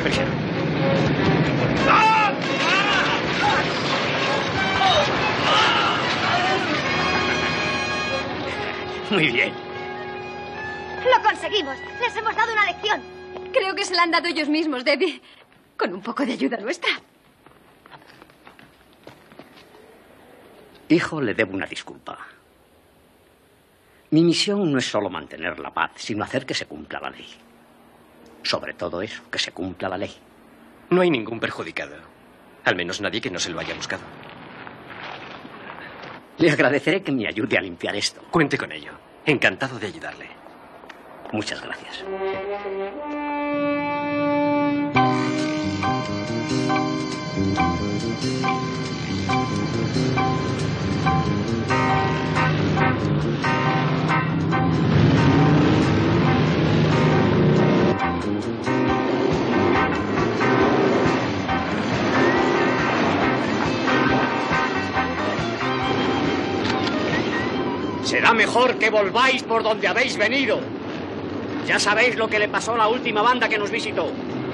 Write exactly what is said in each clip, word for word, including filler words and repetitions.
Bien. Muy bien. ¡Lo conseguimos! ¡Les hemos dado una lección! Creo que se la han dado ellos mismos, Debbie. Con un poco de ayuda nuestra. Hijo, le debo una disculpa. Mi misión no es solo mantener la paz, sino hacer que se cumpla la ley. Sobre todo eso, que se cumpla la ley. No hay ningún perjudicado. Al menos nadie que no se lo haya buscado. Le agradeceré que me ayude a limpiar esto. Cuente con ello. Encantado de ayudarle. Muchas gracias. Será mejor que volváis por donde habéis venido. Ya sabéis lo que le pasó a la última banda que nos visitó.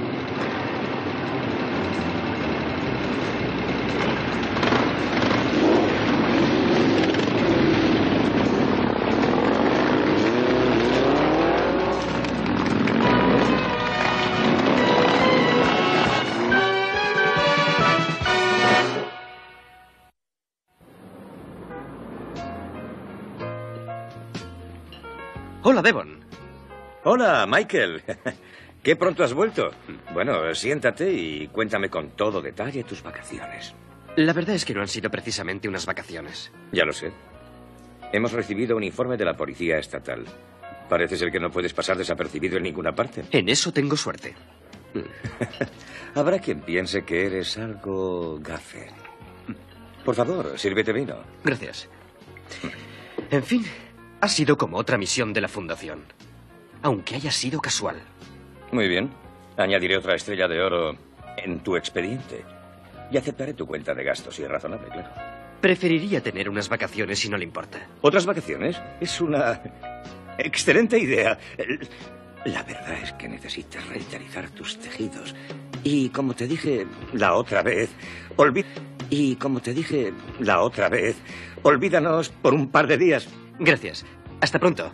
Hola, Devon. Hola, Michael. Qué pronto has vuelto. Bueno, siéntate y cuéntame con todo detalle tus vacaciones. La verdad es que no han sido precisamente unas vacaciones. Ya lo sé. Hemos recibido un informe de la policía estatal. Parece ser que no puedes pasar desapercibido en ninguna parte. En eso tengo suerte. Habrá quien piense que eres algo gafe. Por favor, sírvete vino. Gracias. En fin, ha sido como otra misión de la Fundación. Aunque haya sido casual. Muy bien. Añadiré otra estrella de oro en tu expediente. Y aceptaré tu cuenta de gastos, si es razonable, claro. Preferiría tener unas vacaciones si no le importa. ¿Otras vacaciones? Es una excelente idea. La verdad es que necesitas revitalizar tus tejidos. Y como te dije la otra vez, olvid... Y como te dije la otra vez, olvídanos por un par de días. Gracias. Hasta pronto.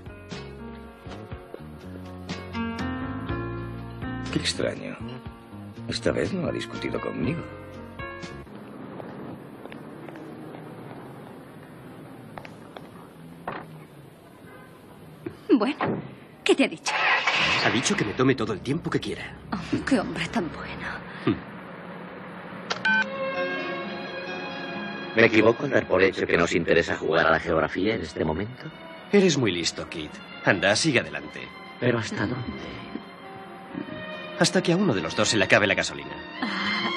Qué extraño. Esta vez no ha discutido conmigo. Bueno, ¿qué te ha dicho? Ha dicho que me tome todo el tiempo que quiera. Oh, qué hombre tan bueno. ¿Me equivoco en dar por hecho que nos interesa jugar a la geografía en este momento? Eres muy listo, Kit. Anda, sigue adelante. ¿Pero hasta dónde? Hasta que a uno de los dos se le acabe la gasolina. Ah,